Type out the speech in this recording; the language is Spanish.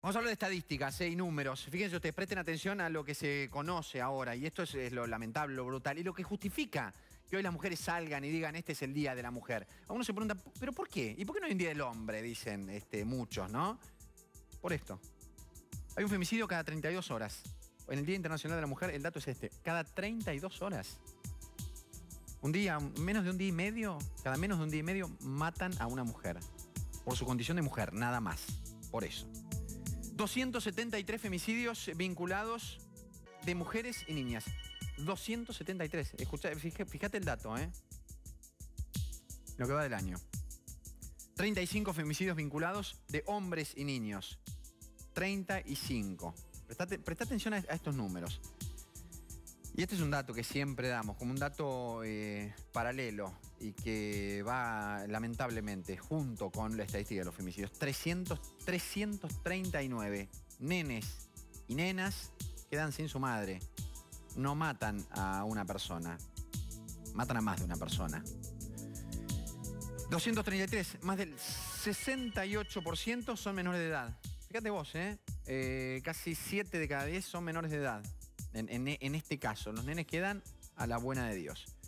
Vamos a hablar de estadísticas y números. Fíjense ustedes, presten atención a lo que se conoce ahora, y esto es lo lamentable, lo brutal, y lo que justifica que hoy las mujeres salgan y digan este es el Día de la Mujer. A uno se pregunta, ¿pero por qué? ¿Y por qué no hay un Día del Hombre? Dicen muchos, ¿no? Por esto. Hay un femicidio cada 32 horas. En el Día Internacional de la Mujer el dato es este, cada 32 horas. Un día, menos de un día y medio, cada menos de un día y medio matan a una mujer. Por su condición de mujer, nada más. Por eso. 273 femicidios vinculados de mujeres y niñas. 273. Escuchá, fíjate el dato, lo que va del año. 35 femicidios vinculados de hombres y niños. 35. Presta atención a estos números. Y este es un dato que siempre damos, como un dato paralelo y que va lamentablemente junto con la estadística de los femicidios. 339 nenes y nenas quedan sin su madre. No matan a una persona, matan a más de una persona. 233, más del 68% son menores de edad. Fíjate vos, casi 7 de cada 10 son menores de edad. En este caso, los nenes quedan a la buena de Dios.